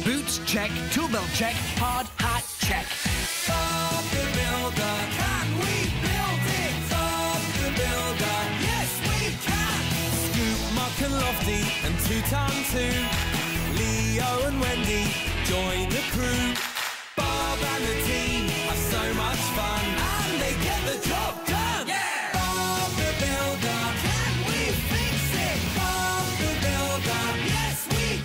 Boots, check. Tool belt, check. Hard hat, check. Bob the Builder, can we build it? Bob the Builder, yes we can! Scoop, Muck and Lofty and Two-Ton-Two, Leo and Wendy join the crew. Bob and the team have so much fun, and they get the job done! Yeah! Bob the Builder, can we fix it? Bob the Builder, yes we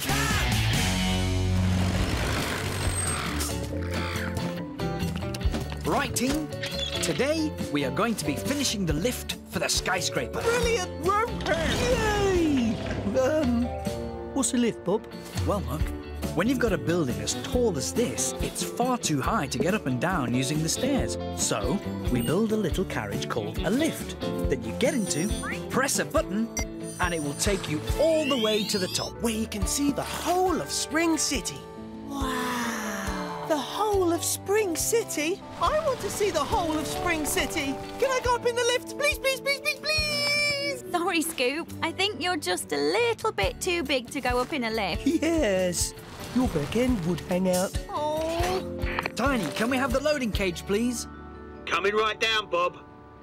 can! Right, team. Today, we are going to be finishing the lift for the skyscraper. Brilliant, Yay! What's a lift, Bob? Well, Muck, when you've got a building as tall as this, it's far too high to get up and down using the stairs. So, we build a little carriage called a lift that you get into, press a button, and it will take you all the way to the top. Where you can see the whole of Spring City. Wow! The whole of Spring City? I want to see the whole of Spring City. Can I go up in the lift? Please, please, please, please, please! Sorry, Scoop. I think you're just a little bit too big to go up in a lift. Yes. Your back end would hang out. Oh! Tiny, can we have the loading cage, please? Coming right down, Bob.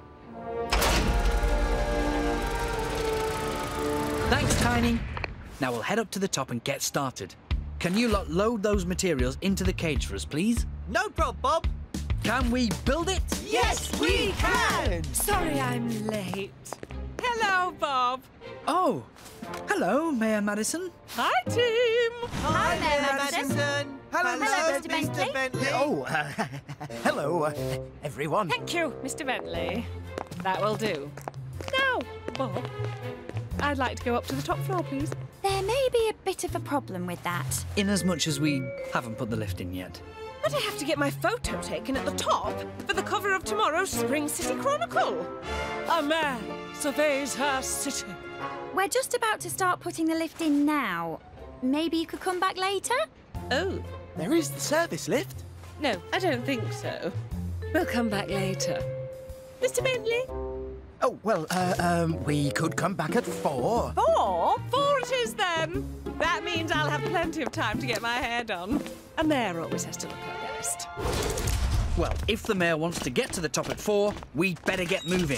Thanks, Tiny. Now we'll head up to the top and get started. Can you lot load those materials into the cage for us, please? No problem, Bob. Can we build it? Yes, we can! Sorry I'm late. Hello, Bob. Oh, hello, Mayor Madison. Hi, team. Hi, Mayor Madison. Hello, Mr. Bentley. Oh, hello, everyone. Thank you, Mr. Bentley. That will do. Now, Bob, I'd like to go up to the top floor, please. There may be a bit of a problem with that. In as much as we haven't put the lift in yet. But I have to get my photo taken at the top for the cover of tomorrow's Spring City Chronicle. A man surveys her city. We're just about to start putting the lift in now. Maybe you could come back later? Oh, There is the service lift. no, I don't think so. We'll come back later. Mr. Bentley? Oh, well, we could come back at 4. 4? 4 it is then. That means I'll have plenty of time to get my hair done. A mayor always has to look her best. Well, if the mayor wants to get to the top at 4, we'd better get moving.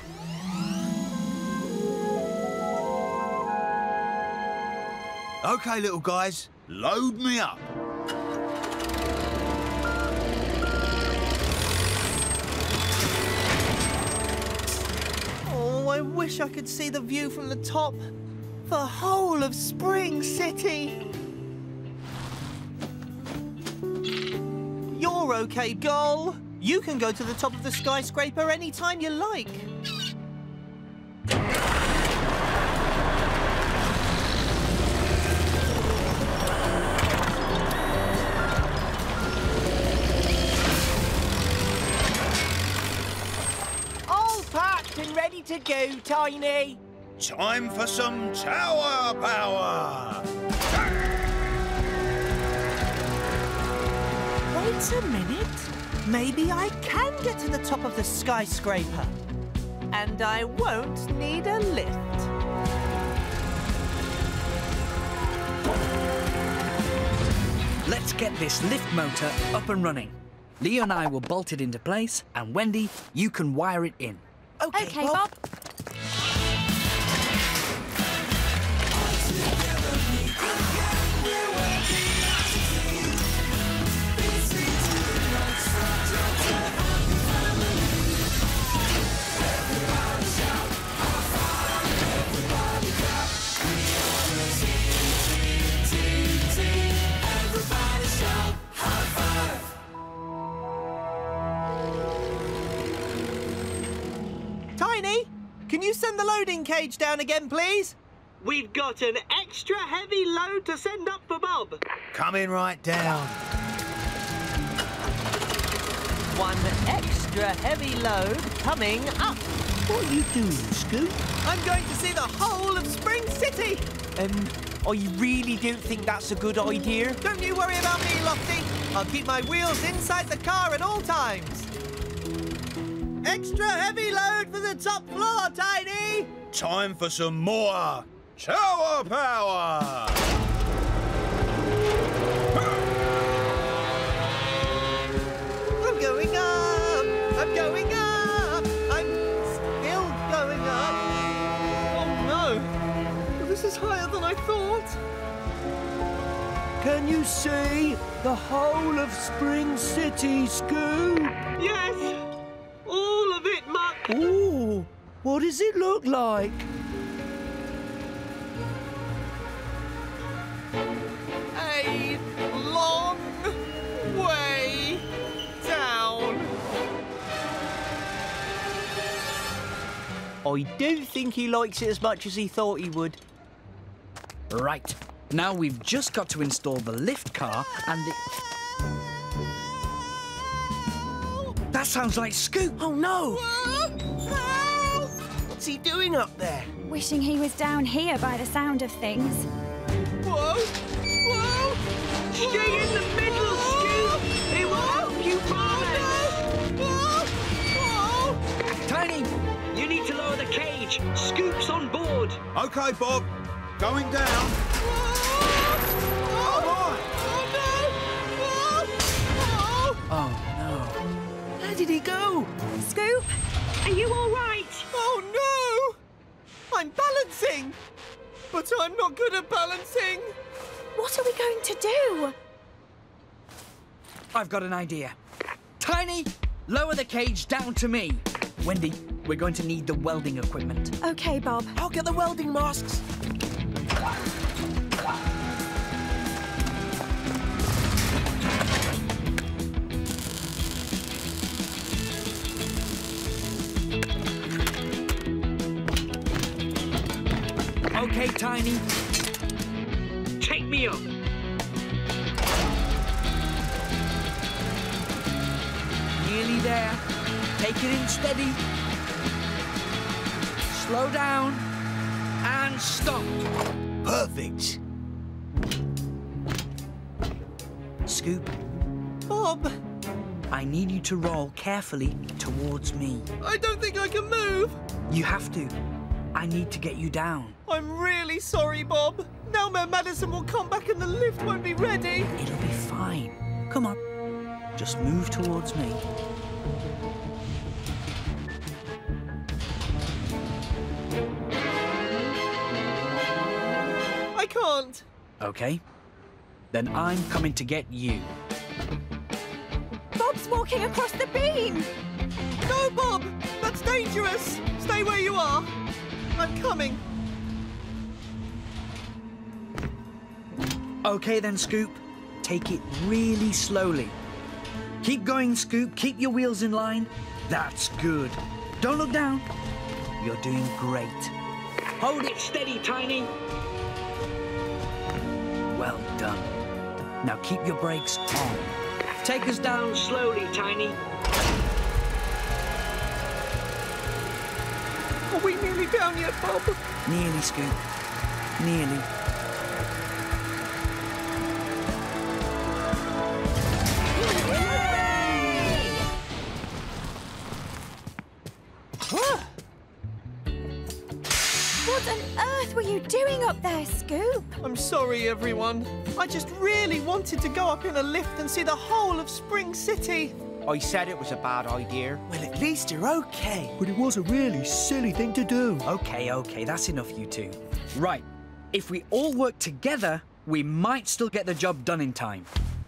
OK, little guys, load me up. Oh, I wish I could see the view from the top. The whole of Spring City. You're OK, Gull. You can go to the top of the skyscraper anytime you like. All packed and ready to go, Tiny. Time for some tower power. Wait a minute. Maybe I can get to the top of the skyscraper. And I won't need a lift. Let's get this lift motor up and running. Leo and I will bolt it into place, and Wendy, you can wire it in. Okay, Bob. Tiny, can you send the loading cage down again, please? We've got an extra heavy load to send up for Bob. Coming right down. One extra heavy load coming up. What are you doing, Scoop? I'm going to see the whole of Spring City. I really don't think that's a good idea. Don't you worry about me, Lofty. I'll keep my wheels inside the car at all times. Extra heavy load for the top floor, Tiny. Time for some more tower power. Can you see the whole of Spring City, Scoop? Yes, all of it, Muck. Ooh, what does it look like? A long way down. I don't think he likes it as much as he thought he would. Right. Now we've just got to install the lift car and the... That sounds like Scoop. Oh, no! What's he doing up there? Wishing he was down here by the sound of things. Whoa! Whoa! Stay in the middle, Scoop. It will help you balance. Tiny! You need to lower the cage. Scoop's on board. OK, Bob. Going down. Oh, no. Where did he go? Scoop? Are you all right? Oh, no! I'm balancing! But I'm not good at balancing! What are we going to do? I've got an idea. Tiny, lower the cage down to me. Wendy, we're going to need the welding equipment. OK, Bob. I'll get the welding masks. OK, Tiny. Take me up. Nearly there. Take it in steady. Slow down. And stop. Perfect. Scoop, Bob, I need you to roll carefully towards me. I don't think I can move. You have to. I need to get you down. I'm really sorry, Bob. Now Mayor Madison will come back and the lift won't be ready. It'll be fine. Come on. Just move towards me. I can't. OK. Then I'm coming to get you. Bob's walking across the beam. No, Bob! That's dangerous. Stay where you are. I'm coming. OK then, Scoop. Take it really slowly. Keep going, Scoop. Keep your wheels in line. That's good. Don't look down. You're doing great. Hold it steady, Tiny. Well done. Now keep your brakes on. Take us down. Slowly, Tiny. Are we nearly down yet, Bob? Nearly, Scoop. Nearly. What on earth were you doing up there, Scoop? I'm sorry, everyone. I just really wanted to go up in a lift and see the whole of Spring City. I said it was a bad idea. Well, at least you're okay. But it was a really silly thing to do. OK, that's enough, you two. Right. If we all work together, we might still get the job done in time.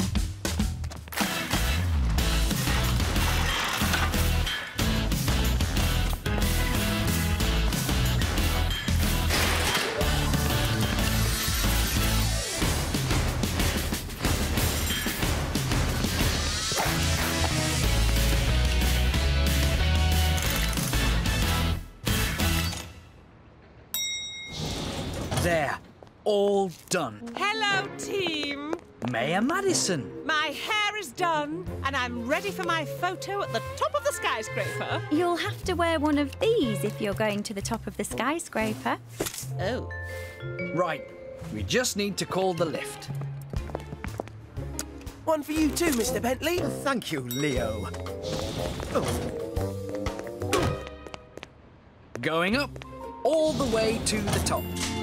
There. All done. Hello, team. Mayor Madison. My hair is done, and I'm ready for my photo at the top of the skyscraper. You'll have to wear one of these if you're going to the top of the skyscraper. Oh. Right. We just need to call the lift. One for you too, Mr. Bentley. Thank you, Leo. Going up. All the way to the top.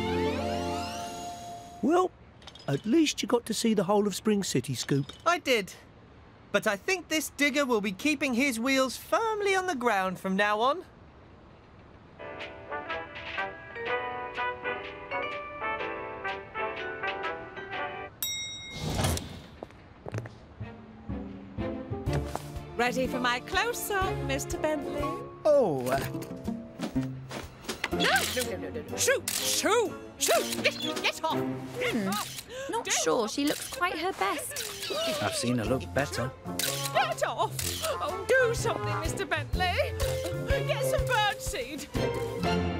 Well, at least you got to see the whole of Spring City, Scoop. I did. But I think this digger will be keeping his wheels firmly on the ground from now on. Ready for my close-up, Mr. Bentley? Oh, No. Shoot! Shoot! Shoot! Get off! Get off! Not sure she looks quite her best. I've seen her look better. Get off! Oh, do something, Mr. Bentley! Get some birdseed!